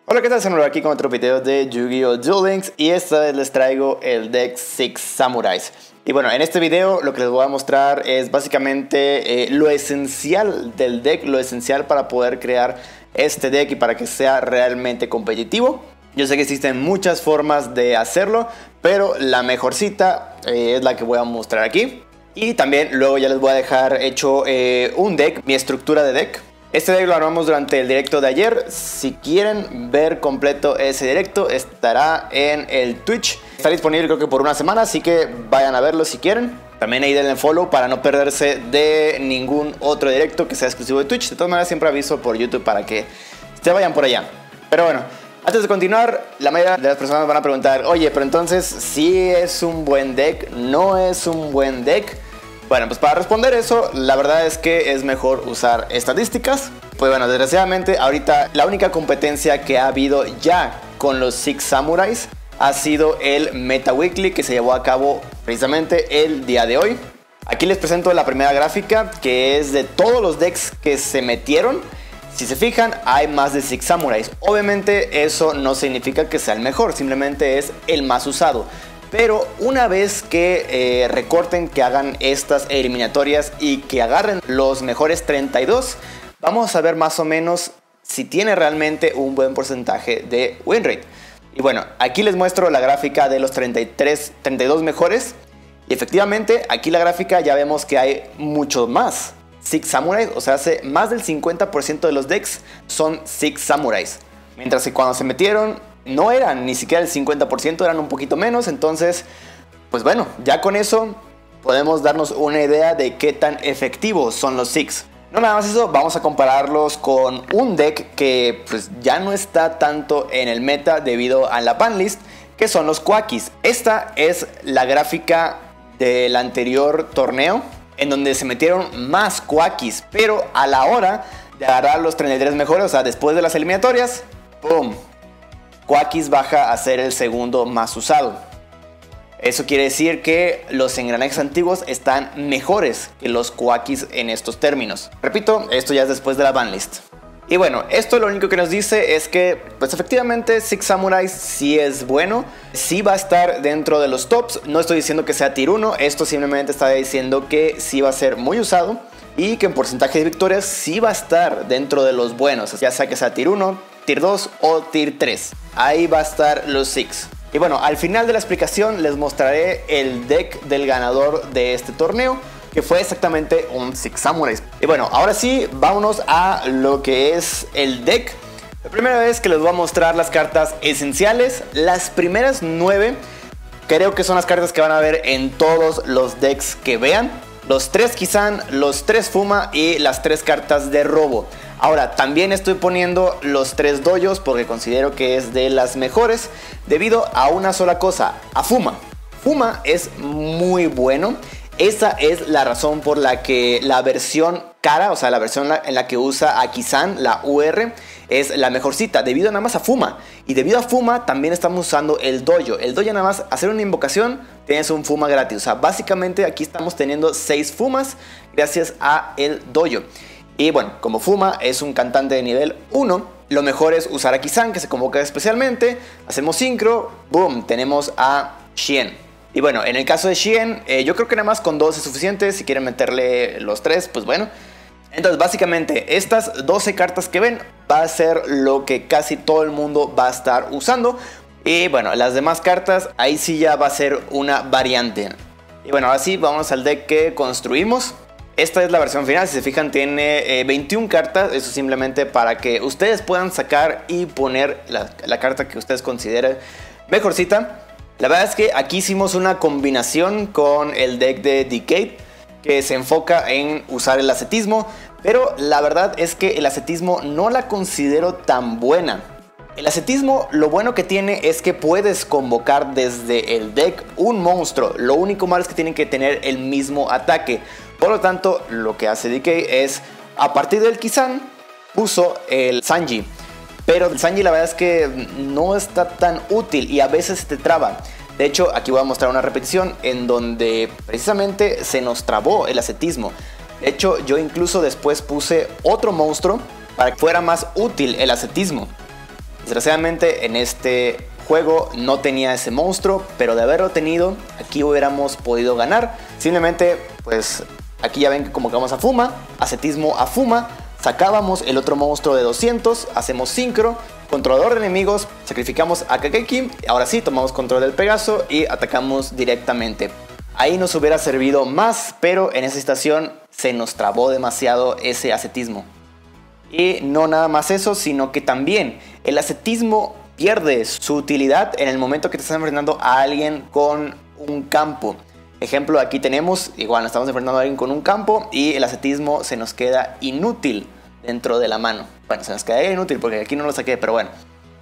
Hola, ¿qué tal? Soy aquí con otro video de Yu-Gi-Oh! Duel Links y esta vez les traigo el deck Six Samurais. Y bueno, en este video lo que les voy a mostrar es básicamente lo esencial del deck, lo esencial para poder crear este deck y para que sea realmente competitivo. Yo sé que existen muchas formas de hacerlo, pero la mejorcita es la que voy a mostrar aquí. Y también luego ya les voy a dejar hecho un deck, mi estructura de deck. Este deck lo armamos durante el directo de ayer. Si quieren ver completo ese directo, estará en el Twitch. Está disponible creo que por una semana, así que vayan a verlo si quieren. También ahí denle follow para no perderse de ningún otro directo que sea exclusivo de Twitch. De todas maneras siempre aviso por YouTube para que se vayan por allá. Pero bueno, antes de continuar, la mayoría de las personas van a preguntar: oye, pero entonces, ¿sí es un buen deck? ¿No es un buen deck? Bueno, pues para responder eso, la verdad es que es mejor usar estadísticas. Pues bueno, desgraciadamente ahorita la única competencia que ha habido ya con los Six Samurais ha sido el Meta Weekly, que se llevó a cabo precisamente el día de hoy. Aquí les presento la primera gráfica, que es de todos los decks que se metieron. Si se fijan, hay más de Six Samurais. Obviamente eso no significa que sea el mejor, simplemente es el más usado. Pero una vez que recorten, que hagan estas eliminatorias y que agarren los mejores 32, vamos a ver más o menos si tiene realmente un buen porcentaje de win rate. Y bueno, aquí les muestro la gráfica de los 32 mejores. Y efectivamente, aquí la gráfica ya vemos que hay mucho más Six Samurais. O sea, hace más del 50% de los decks son Six Samurais. Mientras que cuando se metieron no eran ni siquiera el 50%, eran un poquito menos. Entonces, pues bueno, ya con eso podemos darnos una idea de qué tan efectivos son los Six. No nada más eso, vamos a compararlos con un deck que pues ya no está tanto en el meta debido a la banlist, que son los Quakis. Esta es la gráfica del anterior torneo, en donde se metieron más Quakis, pero a la hora de agarrar los 33 mejores, o sea, después de las eliminatorias, ¡pum!, Quakis baja a ser el segundo más usado. Eso quiere decir que los engranajes antiguos están mejores que los Quakis en estos términos. Repito, esto ya es después de la banlist. Y bueno, esto lo único que nos dice es que, pues efectivamente, Six Samurais sí es bueno, sí va a estar dentro de los tops. No estoy diciendo que sea tier 1, esto simplemente está diciendo que sí va a ser muy usado y que en porcentaje de victorias sí va a estar dentro de los buenos, ya sea que sea tier 1, tier 2 o tier 3. Ahí va a estar los Six. Y bueno, al final de la explicación les mostraré el deck del ganador de este torneo, que fue exactamente un Six Samurais. Y bueno, ahora sí, vámonos a lo que es el deck. La primera vez que les voy a mostrar las cartas esenciales. Las primeras 9 creo que son las cartas que van a ver en todos los decks que vean. Los 3 Kizan, los 3 Fuma y las 3 cartas de robo. Ahora, también estoy poniendo los 3 dojos porque considero que es de las mejores debido a una sola cosa, a Fuma. Fuma es muy bueno. Esa es la razón por la que la versión cara, o sea, la versión en la que usa a Kizan, la UR, es la mejorcita, debido nada más a Fuma. Y debido a Fuma también estamos usando el dojo. El dojo nada más, hacer una invocación, tienes un Fuma gratis. O sea, básicamente aquí estamos teniendo 6 Fumas gracias a el dojo. Y bueno, como Fuma es un cantante de nivel 1, lo mejor es usar a Kizan, que se convoca especialmente. Hacemos sincro, boom, tenemos a Xian. Y bueno, en el caso de Xian, yo creo que nada más con 2 es suficiente. Si quieren meterle los 3, pues bueno. Entonces básicamente estas 12 cartas que ven va a ser lo que casi todo el mundo va a estar usando. Y bueno, las demás cartas, ahí sí ya va a ser una variante. Y bueno, ahora sí, vamos al deck que construimos. Esta es la versión final, si se fijan tiene 21 cartas, eso simplemente para que ustedes puedan sacar y poner la carta que ustedes consideren mejorcita. La verdad es que aquí hicimos una combinación con el deck de Decade, que se enfoca en usar el ascetismo, pero la verdad es que el ascetismo no la considero tan buena. El ascetismo, lo bueno que tiene es que puedes convocar desde el deck un monstruo, lo único malo es que tienen que tener el mismo ataque. Por lo tanto, lo que hace Decade es, a partir del Kizan, puso el Sanji. Pero el Sanji la verdad es que no está tan útil y a veces te traba. De hecho, aquí voy a mostrar una repetición en donde precisamente se nos trabó el ascetismo. De hecho, yo incluso después puse otro monstruo para que fuera más útil el ascetismo. Desgraciadamente en este juego no tenía ese monstruo, pero de haberlo tenido, aquí hubiéramos podido ganar. Simplemente, pues aquí ya ven que convocamos a Fuma, ascetismo a Fuma, sacábamos el otro monstruo de 200, hacemos sincro, controlador de enemigos, sacrificamos a Kageki, ahora sí tomamos control del Pegaso y atacamos directamente. Ahí nos hubiera servido más, pero en esa situación se nos trabó demasiado ese ascetismo. Y no nada más eso, sino que también el ascetismo pierde su utilidad en el momento que te estás enfrentando a alguien con un campo. Ejemplo, aquí tenemos, igual nos estamos enfrentando a alguien con un campo y el ascetismo se nos queda inútil dentro de la mano. Bueno, se nos quedaría inútil porque aquí no lo saqué, pero bueno.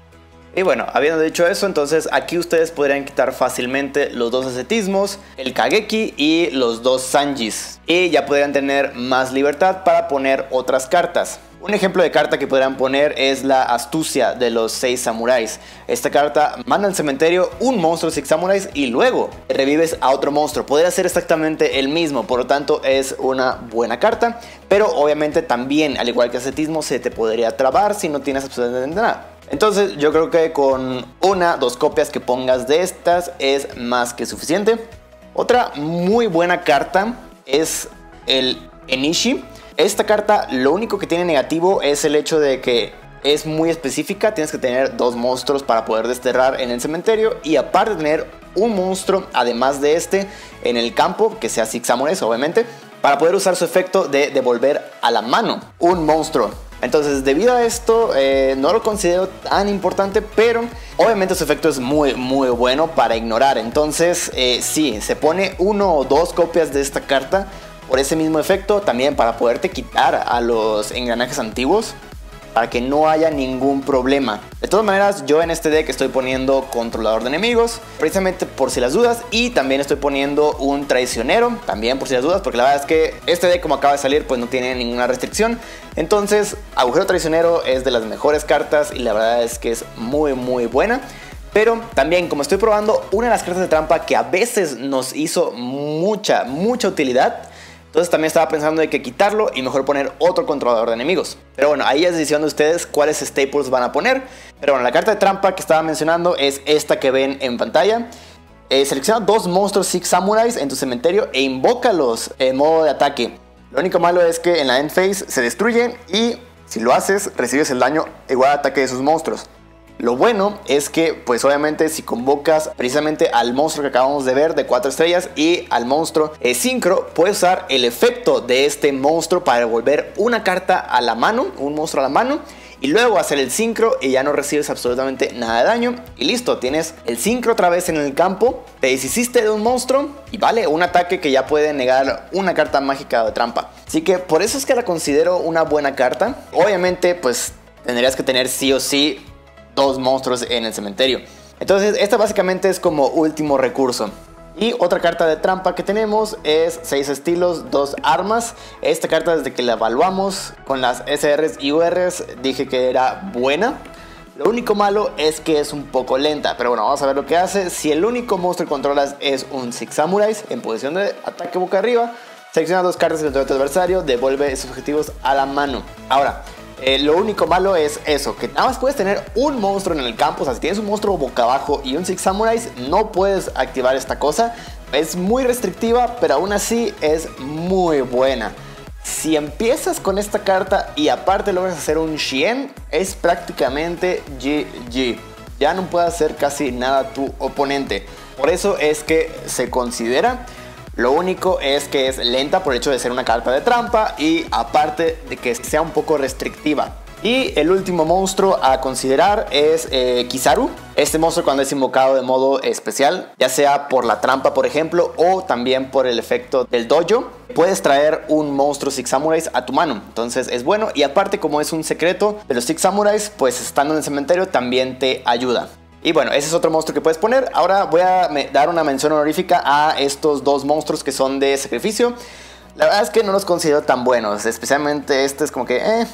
Y bueno, habiendo dicho eso, entonces aquí ustedes podrían quitar fácilmente los dos ascetismos, el Kageki y los dos Sanjis. Y ya podrían tener más libertad para poner otras cartas. Un ejemplo de carta que podrían poner es la astucia de los 6 samuráis. Esta carta manda al cementerio un monstruo 6 samuráis y luego revives a otro monstruo. Podría ser exactamente el mismo, por lo tanto es una buena carta. Pero obviamente también, al igual que ascetismo, se te podría trabar si no tienes absolutamente nada. Entonces yo creo que con 1-2 copias que pongas de estas es más que suficiente. Otra muy buena carta es el Enishi. Esta carta lo único que tiene negativo es el hecho de que es muy específica. Tienes que tener 2 monstruos para poder desterrar en el cementerio. Y aparte de tener un monstruo, además de este, en el campo, que sea 6 samuráis obviamente, para poder usar su efecto de devolver a la mano un monstruo. Entonces debido a esto no lo considero tan importante, pero obviamente su efecto es muy bueno para ignorar. Entonces sí, se pone 1 o 2 copias de esta carta por ese mismo efecto, también para poderte quitar a los engranajes antiguos, para que no haya ningún problema. De todas maneras, yo en este deck estoy poniendo controlador de enemigos, precisamente por si las dudas, y también estoy poniendo un traicionero, también por si las dudas, porque la verdad es que este deck, como acaba de salir, pues no tiene ninguna restricción. Entonces, agujero traicionero es de las mejores cartas y la verdad es que es muy buena. Pero también, como estoy probando una de las cartas de trampa que a veces nos hizo mucha utilidad, entonces también estaba pensando de que quitarlo y mejor poner otro controlador de enemigos. Pero bueno, ahí es decisión de ustedes cuáles staples van a poner. Pero bueno, la carta de trampa que estaba mencionando es esta que ven en pantalla. Selecciona 2 monstruos 6 samuráis en tu cementerio e invócalos en modo de ataque. Lo único malo es que en la end phase se destruyen y si lo haces recibes el daño igual al ataque de sus monstruos. Lo bueno es que, pues obviamente, si convocas precisamente al monstruo que acabamos de ver de 4 estrellas y al monstruo sincro, puedes usar el efecto de este monstruo para devolver una carta a la mano, un monstruo a la mano, y luego hacer el sincro y ya no recibes absolutamente nada de daño. Y listo, tienes el sincro otra vez en el campo, te deshiciste de un monstruo y vale, un ataque que ya puede negar una carta mágica de trampa. Así que por eso es que la considero una buena carta. Obviamente, pues tendrías que tener sí o sí 2 monstruos en el cementerio. Entonces esta básicamente es como último recurso. Y otra carta de trampa que tenemos es 6 estilos, 2 armas. Esta carta, desde que la evaluamos con las SRs y URs, dije que era buena. Lo único malo es que es un poco lenta, pero bueno, vamos a ver lo que hace. Si el único monstruo que controlas es un 6 samuráis en posición de ataque boca arriba, selecciona 2 cartas del tu adversario, devuelve sus objetivos a la mano. Ahora, lo único malo es eso, que nada más puedes tener un monstruo en el campo. O sea, si tienes un monstruo boca abajo y un 6 samuráis, no puedes activar esta cosa. Es muy restrictiva, pero aún así es muy buena. Si empiezas con esta carta y aparte logras hacer un Shien, es prácticamente GG. Ya no puede hacer casi nada tu oponente. Por eso es que se considera. Lo único es que es lenta por el hecho de ser una carta de trampa y aparte de que sea un poco restrictiva. Y el último monstruo a considerar es Kizaru. Este monstruo, cuando es invocado de modo especial, ya sea por la trampa por ejemplo o también por el efecto del dojo, puedes traer un monstruo 6 samuráis a tu mano. Entonces es bueno y aparte, como es un secreto de los 6 samuráis, pues estando en el cementerio también te ayuda. Y bueno, ese es otro monstruo que puedes poner. Ahora voy a dar una mención honorífica a estos 2 monstruos que son de sacrificio. La verdad es que no los considero tan buenos, especialmente este es como que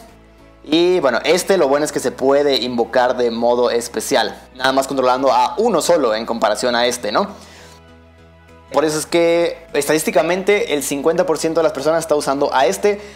Y bueno, este lo bueno es que se puede invocar de modo especial, nada más controlando a uno solo en comparación a este, ¿no? Por eso es que estadísticamente el 50% de las personas está usando a este.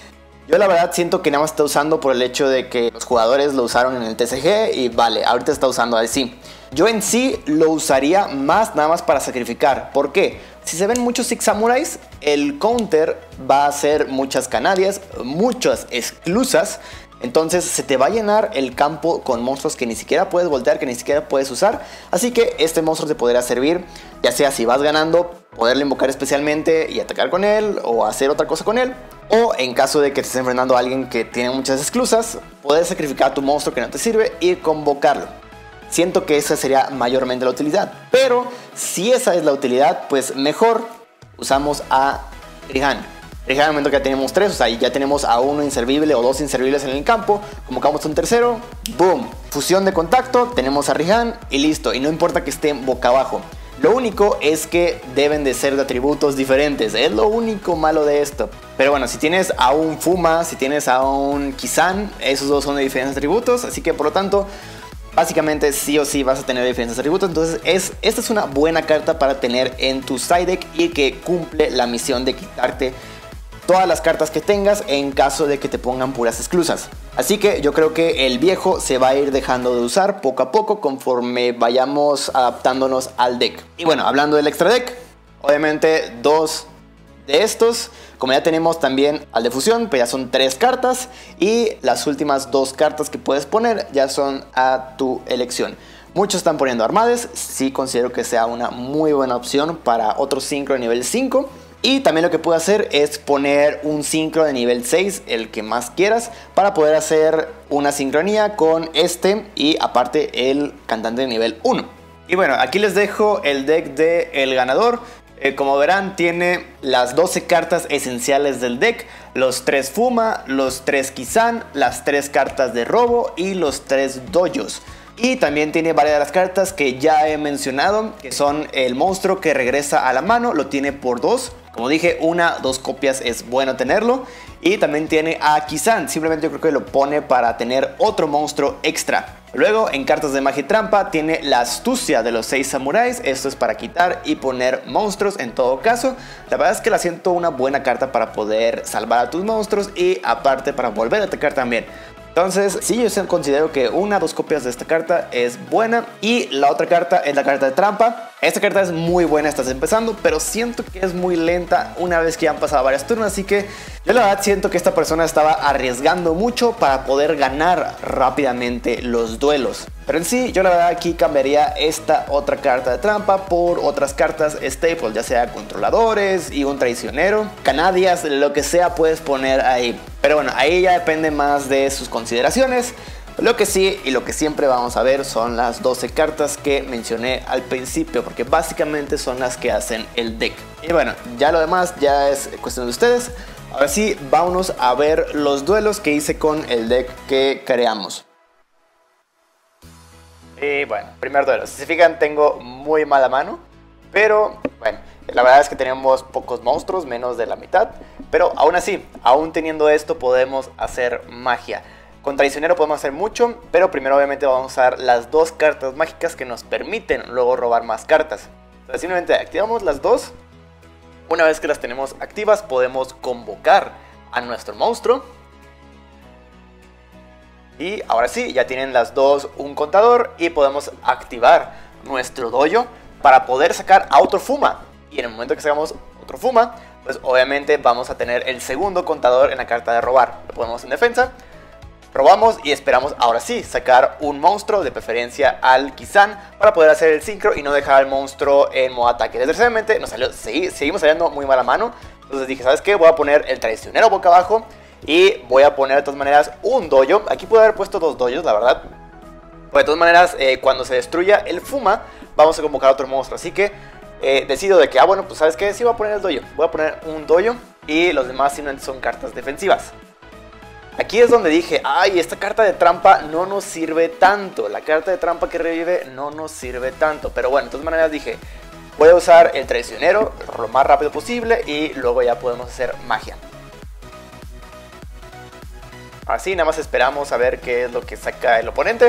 Yo la verdad siento que nada más está usando por el hecho de que los jugadores lo usaron en el TCG y vale, ahorita está usando así. Yo en sí lo usaría más nada más para sacrificar. ¿Por qué? Si se ven muchos Six Samurais, el counter va a ser muchas canadias, muchas exclusas. Entonces se te va a llenar el campo con monstruos que ni siquiera puedes voltear, que ni siquiera puedes usar. Así que este monstruo te podría servir, ya sea si vas ganando, poderle invocar especialmente y atacar con él o hacer otra cosa con él. O en caso de que te estés enfrentando a alguien que tiene muchas exclusas, poder sacrificar a tu monstruo que no te sirve y convocarlo. Siento que esa sería mayormente la utilidad. Pero si esa es la utilidad, pues mejor usamos a Rihan. Rihan, en el momento que ya tenemos 3, o sea, ya tenemos a uno inservible o 2 inservibles en el campo, convocamos a un tercero, boom, fusión de contacto, tenemos a Rihan y listo. Y no importa que estén boca abajo. Lo único es que deben de ser de atributos diferentes, es lo único malo de esto. Pero bueno, si tienes a un Fuma, si tienes a un Kizan, esos dos son de diferentes atributos, así que por lo tanto, básicamente sí o sí vas a tener diferentes atributos. Entonces esta es una buena carta para tener en tu side deck y que cumple la misión de quitarte todas las cartas que tengas en caso de que te pongan puras exclusas. Así que yo creo que el viejo se va a ir dejando de usar poco a poco conforme vayamos adaptándonos al deck. Y bueno, hablando del extra deck, obviamente 2 de estos. Como ya tenemos también al de fusión, pues ya son 3 cartas. Y las últimas 2 cartas que puedes poner ya son a tu elección. Muchos están poniendo Armades, sí considero que sea una muy buena opción para otro sincro de nivel 5. Y también lo que puedo hacer es poner un sincro de nivel 6, el que más quieras, para poder hacer una sincronía con este y aparte el cantante de nivel 1. Y bueno, aquí les dejo el deck de el ganador. Como verán, tiene las 12 cartas esenciales del deck, los 3 Fuma, los 3 Kizan, las 3 cartas de robo y los 3 dojos. Y también tiene varias de las cartas que ya he mencionado, que son el monstruo que regresa a la mano, lo tiene por 2. Como dije, 1-2 copias es bueno tenerlo. Y también tiene a Kizan, simplemente yo creo que lo pone para tener otro monstruo extra. Luego en cartas de magia y trampa tiene la astucia de los 6 samuráis. Esto es para quitar y poner monstruos en todo caso. La verdad es que la siento una buena carta para poder salvar a tus monstruos y aparte para volver a atacar también. Entonces, sí, yo considero que 1-2 copias de esta carta es buena. Y la otra carta es la carta de trampa. Esta carta es muy buena, estás empezando, pero siento que es muy lenta una vez que ya han pasado varias turnos. Así que yo la verdad siento que esta persona estaba arriesgando mucho para poder ganar rápidamente los duelos. Pero en sí, yo la verdad aquí cambiaría esta otra carta de trampa por otras cartas staples, ya sea controladores y un traicionero, canadias, lo que sea puedes poner ahí. Pero bueno, ahí ya depende más de sus consideraciones. Lo que sí y lo que siempre vamos a ver son las 12 cartas que mencioné al principio, porque básicamente son las que hacen el deck. Y bueno, ya lo demás ya es cuestión de ustedes. Ahora sí, vámonos a ver los duelos que hice con el deck que creamos. Y bueno, primer duelo. Si se fijan, tengo muy mala mano, pero bueno, la verdad es que tenemos pocos monstruos, menos de la mitad. Pero aún así, aún teniendo esto, podemos hacer magia. Con traicionero podemos hacer mucho, pero primero obviamente vamos a usar las 2 cartas mágicas que nos permiten luego robar más cartas. Entonces simplemente activamos las 2. Una vez que las tenemos activas, podemos convocar a nuestro monstruo. Y ahora sí, ya tienen las 2 un contador y podemos activar nuestro dojo para poder sacar a otro Fuma. Y en el momento que sacamos otro Fuma, pues obviamente vamos a tener el segundo contador en la carta de robar. Lo ponemos en defensa, robamos y esperamos ahora sí sacar un monstruo, de preferencia al Kizan, para poder hacer el sincro y no dejar al monstruo en modo ataque. Desgraciadamente nos salió, seguimos saliendo muy mala mano. Entonces dije, ¿sabes qué? Voy a poner el traicionero boca abajo. Y voy a poner de todas maneras un dojo. Aquí puedo haber puesto 2 dojos, la verdad. Pues de todas maneras, cuando se destruya el Fuma, vamos a convocar a otro monstruo. Así que decido de que, bueno, pues ¿sabes qué? Sí voy a poner el dojo. Voy a poner un dojo y los demás simplemente son cartas defensivas. Aquí es donde dije, ay, esta carta de trampa no nos sirve tanto. La carta de trampa que revive no nos sirve tanto. Pero bueno, de todas maneras dije, voy a usar el traicionero lo más rápido posible y luego ya podemos hacer magia. Así, nada más esperamos a ver qué es lo que saca el oponente.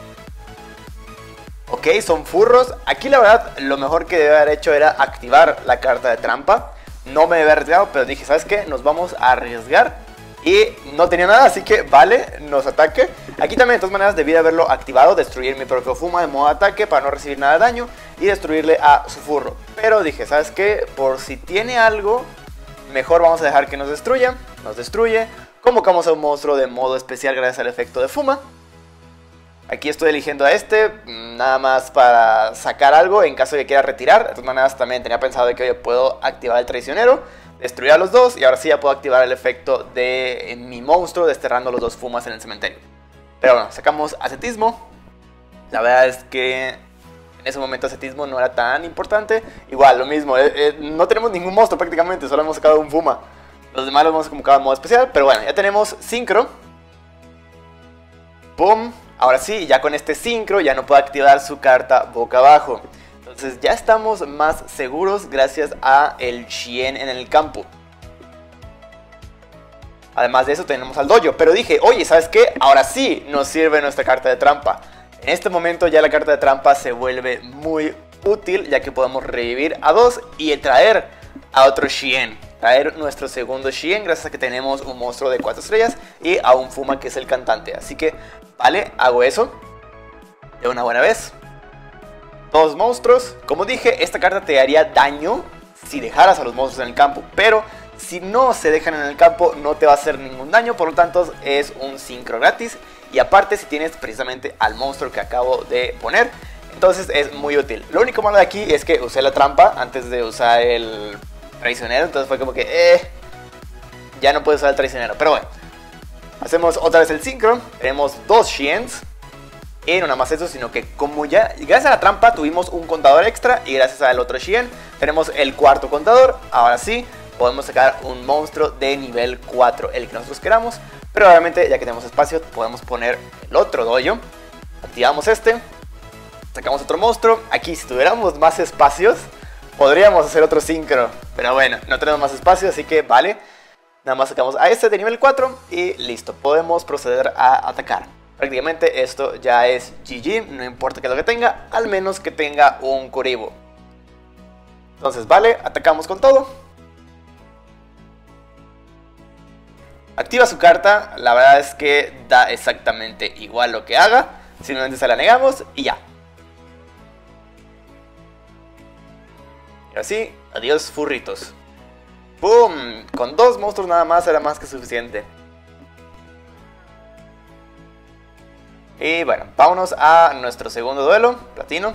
Ok, son furros. Aquí la verdad, lo mejor que debe haber hecho era activar la carta de trampa. No me había arriesgado, pero dije, ¿sabes qué? Nos vamos a arriesgar. Y no tenía nada, así que vale, nos ataque. Aquí también de todas maneras debí de haberlo activado, destruir mi propio Fuma de modo ataque para no recibir nada de daño y destruirle a su furro. Pero dije, ¿sabes qué? Por si tiene algo, mejor vamos a dejar que nos destruya. Nos destruye. Convocamos a un monstruo de modo especial gracias al efecto de Fuma. Aquí estoy eligiendo a este, nada más para sacar algo en caso de que quiera retirar. De todas maneras también tenía pensado de que hoy puedo activar el traicionero, destruir a los dos y ahora sí ya puedo activar el efecto de mi monstruo desterrando los dos Fumas en el cementerio. Pero bueno, sacamos ascetismo. La verdad es que en ese momento ascetismo no era tan importante. Igual, lo mismo, no tenemos ningún monstruo prácticamente, solo hemos sacado un Fuma. Los demás los hemos convocado en modo especial, pero bueno, ya tenemos sincro. ¡Pum! Ahora sí, ya con este sincro ya no puedo activar su carta boca abajo. Entonces ya estamos más seguros gracias a el Shien en el campo. Además de eso tenemos al dojo. Pero dije, oye, ¿sabes qué? Ahora sí nos sirve nuestra carta de trampa. En este momento ya la carta de trampa se vuelve muy útil, ya que podemos revivir a dos y traer a otro Shien. Traer nuestro segundo Shien gracias a que tenemos un monstruo de 4 estrellas y a un Fuma que es el cantante. Así que, vale, hago eso de una buena vez. Dos monstruos. Como dije, esta carta te haría daño si dejaras a los monstruos en el campo. Pero si no se dejan en el campo no te va a hacer ningún daño. Por lo tanto es un sincro gratis. Y aparte si tienes precisamente al monstruo que acabo de poner, entonces es muy útil. Lo único malo de aquí es que usé la trampa antes de usar el traicionero. Entonces fue como que ya no puedo usar el traicionero. Pero bueno, hacemos otra vez el sincro. Tenemos dos Shiens. Y no nada más eso, sino que como ya gracias a la trampa tuvimos un contador extra y gracias al otro Shien tenemos el cuarto contador. Ahora sí podemos sacar un monstruo de nivel 4, el que nosotros queramos. Pero obviamente ya que tenemos espacio podemos poner el otro dojo. Activamos este, sacamos otro monstruo. Aquí si tuviéramos más espacios podríamos hacer otro sincro, pero bueno, no tenemos más espacio, así que vale. Nada más sacamos a este de nivel 4 y listo, podemos proceder a atacar. Prácticamente esto ya es GG, no importa qué es lo que tenga, al menos que tenga un Kuriboh. Entonces vale, atacamos con todo. Activa su carta, la verdad es que da exactamente igual lo que haga, simplemente se la negamos y ya. Y así, adiós furritos. ¡Boom! Con dos monstruos nada más era más que suficiente. Y bueno, vámonos a nuestro segundo duelo, platino.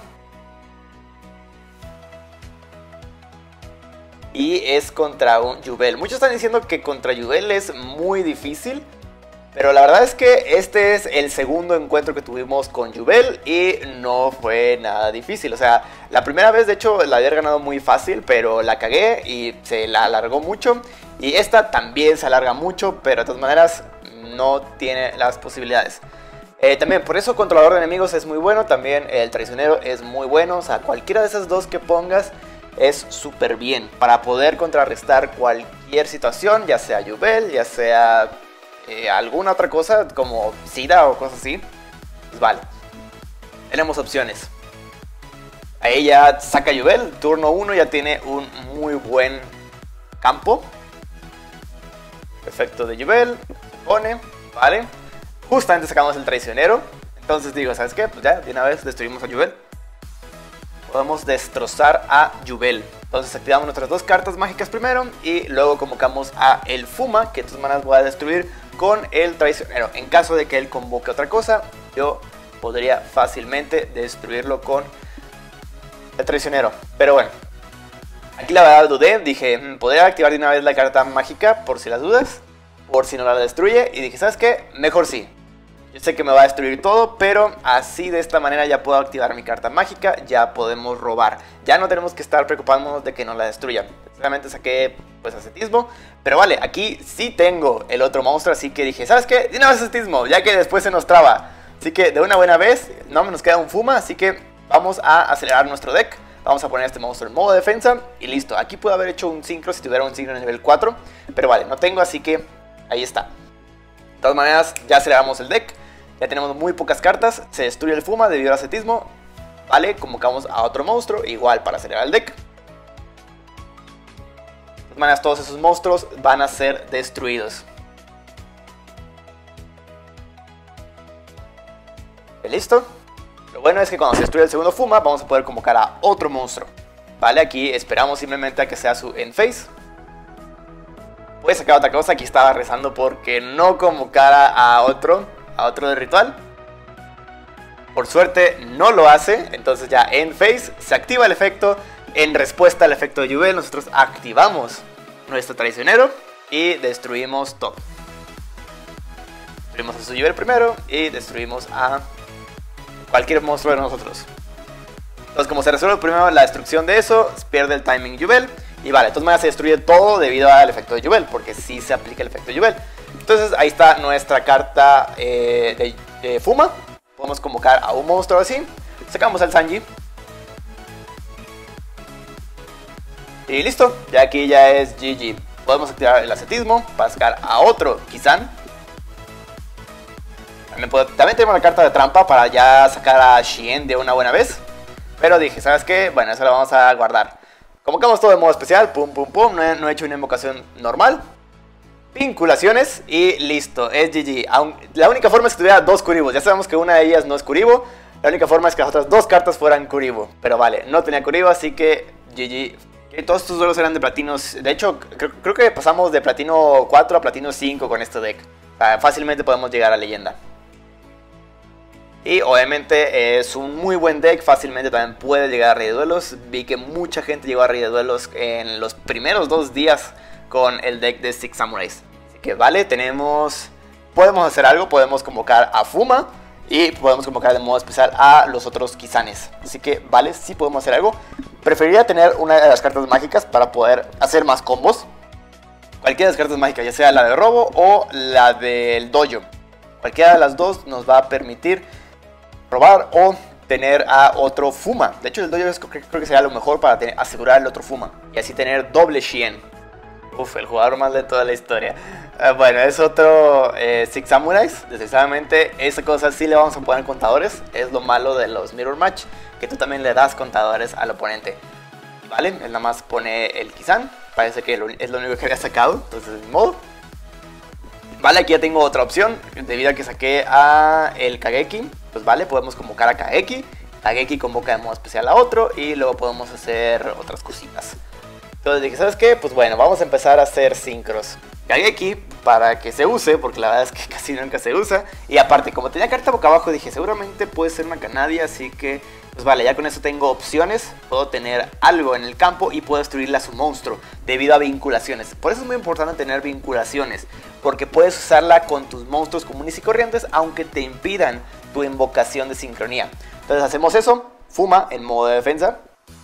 Y es contra un Yubel. Muchos están diciendo que contra Yubel es muy difícil, pero la verdad es que este es el segundo encuentro que tuvimos con Yubel y no fue nada difícil. O sea, la primera vez de hecho la había ganado muy fácil, pero la cagué y se la alargó mucho. Y esta también se alarga mucho, pero de todas maneras no tiene las posibilidades. También por eso controlador de enemigos es muy bueno, también el traicionero es muy bueno. O sea, cualquiera de esas dos que pongas es súper bien para poder contrarrestar cualquier situación, ya sea Yubel, ya sea alguna otra cosa como Sida o cosas así. Pues vale, tenemos opciones. Ahí ya saca Yubel, turno 1 ya tiene un muy buen campo. Efecto de Yubel, pone, vale. Justamente sacamos el traicionero. Entonces digo, ¿sabes qué? Pues ya de una vez destruimos a Yubel. Podemos destrozar a Yubel. Entonces activamos nuestras dos cartas mágicas primero y luego convocamos a el Fuma, que de todas maneras voy a destruir con el traicionero. En caso de que él convoque otra cosa, yo podría fácilmente destruirlo con el traicionero. Pero bueno, aquí la verdad dudé, dije, podría activar de una vez la carta mágica por si las dudas, por si no la destruye, y dije, ¿sabes qué? Mejor sí. Yo sé que me va a destruir todo, pero así de esta manera ya puedo activar mi carta mágica, ya podemos robar. Ya no tenemos que estar preocupándonos de que no la destruyan. Realmente saqué pues ascetismo, pero vale, aquí sí tengo el otro monstruo, así que dije, ¿sabes qué? De una vez ascetismo, ya que después se nos traba. Así que de una buena vez, no nos queda un Fuma, así que vamos a acelerar nuestro deck. Vamos a poner este monstruo en modo defensa y listo. Aquí puedo haber hecho un sincro si tuviera un sincro en nivel 4, pero vale, no tengo, así que ahí está. De todas maneras, ya aceleramos el deck. Ya tenemos muy pocas cartas, se destruye el Fuma debido al ascetismo. Vale, convocamos a otro monstruo, igual para acelerar el deck. De todas maneras, todos esos monstruos van a ser destruidos. Listo. Lo bueno es que cuando se destruye el segundo Fuma vamos a poder convocar a otro monstruo. Vale, aquí esperamos simplemente a que sea su end phase. Voy a sacar otra cosa, aquí estaba rezando porque no convocara a otro de ritual. Por suerte no lo hace, entonces ya end phase, se activa el efecto. En respuesta al efecto de Yubel nosotros activamos nuestro traicionero y destruimos todo. Destruimos a su Yubel primero y destruimos a cualquier monstruo de nosotros. Entonces como se resuelve primero la destrucción de eso, pierde el timing Yubel. Y vale, de todas maneras se destruye todo debido al efecto de Yubel, porque sí se aplica el efecto de Yubel. Entonces ahí está nuestra carta de Fuma. Podemos convocar a un monstruo así. Sacamos al Sanji. Y listo, ya aquí ya es GG. Podemos activar el ascetismo para sacar a otro Kisan. También tenemos la carta de trampa para ya sacar a Shien de una buena vez. Pero dije, ¿sabes qué? Bueno, eso lo vamos a guardar. Convocamos todo de modo especial, pum pum pum, no he hecho una invocación normal. Vinculaciones y listo, es GG. La única forma es que tuviera dos Kuribos, ya sabemos que una de ellas no es Kuribo. La única forma es que las otras dos cartas fueran Kuribo. Pero vale, no tenía Kuribo, así que GG. Todos estos duelos eran de platinos, de hecho creo que pasamos de platino 4 a platino 5 con este deck. O sea, fácilmente podemos llegar a leyenda. Y obviamente es un muy buen deck, fácilmente también puede llegar a Rey de Duelos. Vi que mucha gente llegó a Rey de Duelos en los primeros 2 días con el deck de Six Samurais. Así que vale, podemos hacer algo, podemos convocar a Fuma y podemos convocar de modo especial a los otros Kisanes. Así que vale, sí podemos hacer algo. Preferiría tener una de las cartas mágicas para poder hacer más combos. Cualquiera de las cartas mágicas, ya sea la de robo o la del dojo. Cualquiera de las dos nos va a permitir robar o tener a otro Fuma. De hecho el dojo creo que sería lo mejor para asegurar el otro Fuma y así tener doble Shien. Uf, el jugador más lento de la historia. Bueno, es otro Six Samurais. Desgraciadamente esa cosa sí le vamos a poner contadores. Es lo malo de los Mirror Match, que tú también le das contadores al oponente. Vale, él nada más pone el Kisan. Parece que es lo único que había sacado, entonces de modo. Vale, aquí ya tengo otra opción. Debido a que saqué a el Kageki, pues vale, podemos convocar a Kageki. Kageki convoca de modo especial a otro y luego podemos hacer otras cositas. Entonces dije, ¿sabes qué? Pues bueno, vamos a empezar a hacer sincros. Kageki para que se use, porque la verdad es que casi nunca se usa. Y aparte, como tenía carta boca abajo, dije, seguramente puede ser una Canadia, así que pues vale, ya con eso tengo opciones. Puedo tener algo en el campo y puedo destruirle a su monstruo debido a vinculaciones. Por eso es muy importante tener vinculaciones, porque puedes usarla con tus monstruos comunes y corrientes, aunque te impidan tu invocación de sincronía. Entonces hacemos eso, Fuma en modo de defensa.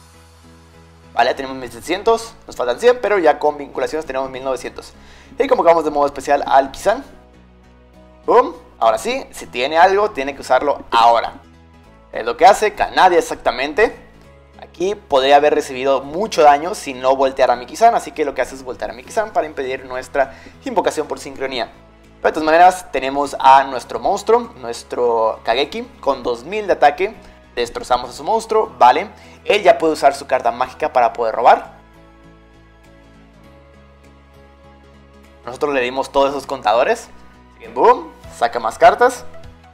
Vale, tenemos 1700, nos faltan 100, pero ya con vinculaciones tenemos 1900. Y convocamos de modo especial al Kisan. Boom. Ahora sí, si tiene algo, tiene que usarlo ahora. Es lo que hace Canadia exactamente. Aquí podría haber recibido mucho daño si no volteara a mi Kisan, así que lo que hace es voltear a mi Kisan para impedir nuestra invocación por sincronía. Pero de todas maneras tenemos a nuestro monstruo, nuestro Kageki, con 2000 de ataque. Destrozamos a su monstruo, vale. Él ya puede usar su carta mágica para poder robar. Nosotros le dimos todos esos contadores. Así que boom, saca más cartas.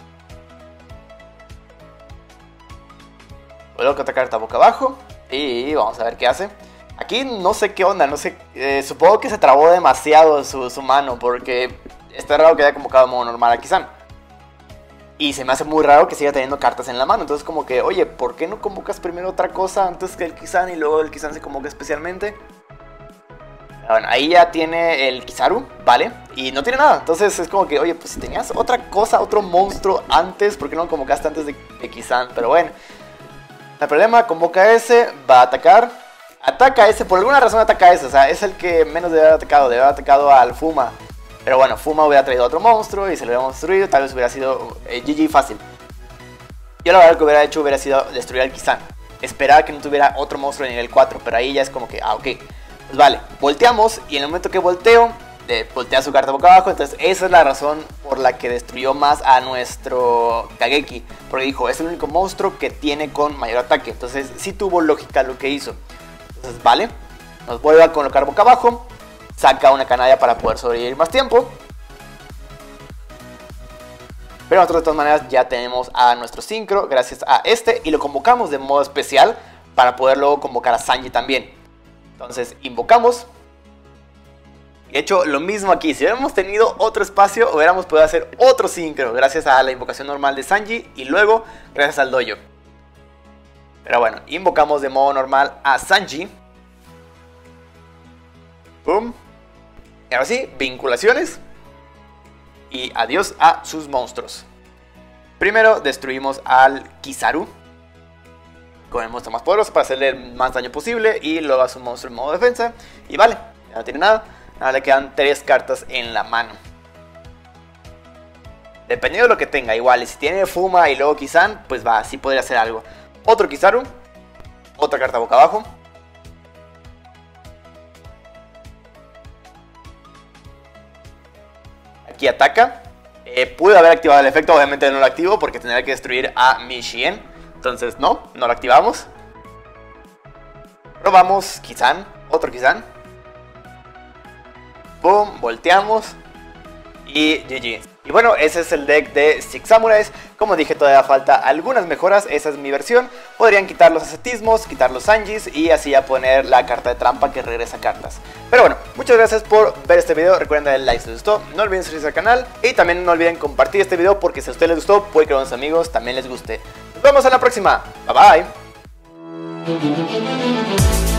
Luego otra carta boca abajo. Y vamos a ver qué hace. Aquí no sé qué onda, no sé. Supongo que se trabó demasiado su mano, porque está raro que haya convocado de modo normal a Kisan. Y se me hace muy raro que siga teniendo cartas en la mano. Entonces como que, oye, ¿por qué no convocas primero otra cosa antes que el Kisan y luego el Kisan se convoca especialmente? Bueno, ahí ya tiene el Kizaru, ¿vale? Y no tiene nada. Entonces es como que, oye, pues si tenías otra cosa, otro monstruo antes, ¿por qué no lo convocaste antes de Kisan? Pero bueno, no hay problema, convoca a ese, va a atacar. Ataca a ese, por alguna razón ataca a ese. O sea, es el que menos debe haber atacado. Debe haber atacado al Fuma. Pero bueno, Fuma hubiera traído otro monstruo y se lo hubiéramos destruido. Tal vez hubiera sido GG fácil. Yo la verdad lo que hubiera hecho hubiera sido destruir al Kisan. Esperar que no tuviera otro monstruo de nivel 4. Pero ahí ya es como que, ok. Pues vale, volteamos y en el momento que volteo, voltea su carta boca abajo. Entonces esa es la razón por la que destruyó más a nuestro Kageki. Porque dijo, es el único monstruo que tiene con mayor ataque. Entonces sí tuvo lógica lo que hizo. Entonces vale, nos vuelve a colocar boca abajo. Saca una Canadia para poder sobrevivir más tiempo. Pero nosotros de todas maneras ya tenemos a nuestro Synchro gracias a este y lo convocamos de modo especial para poder luego convocar a Sanji también. Entonces invocamos. De hecho, lo mismo aquí, si hubiéramos tenido otro espacio, hubiéramos podido hacer otro Synchro gracias a la invocación normal de Sanji y luego gracias al dojo. Pero bueno, invocamos de modo normal a Sanji. Boom. Y ahora sí, vinculaciones. Y adiós a sus monstruos. Primero destruimos al Kizaru con el monstruo más poderoso para hacerle el más daño posible. Y luego a su monstruo en modo defensa. Y vale, ya no tiene nada. Ahora le quedan 3 cartas en la mano. Dependiendo de lo que tenga, igual, si tiene Fuma y luego Kizan, pues va, sí podría hacer algo. Otro Kizaru. Otra carta boca abajo. Aquí ataca. Pude haber activado el efecto, obviamente no lo activo porque tendría que destruir a Mi Shien. Entonces no lo activamos. Probamos Kizan, otro Kizan. Boom, volteamos. Y GG. Y bueno, ese es el deck de Six Samurais. Como dije, todavía falta algunas mejoras. Esa es mi versión. Podrían quitar los ascetismos, quitar los Sanjis y así ya poner la carta de trampa que regresa cartas. Pero bueno, muchas gracias por ver este video. Recuerden darle like si les gustó. No olviden suscribirse al canal. Y también no olviden compartir este video porque si a ustedes les gustó, puede que a sus amigos también les guste. Nos vemos en la próxima. Bye bye.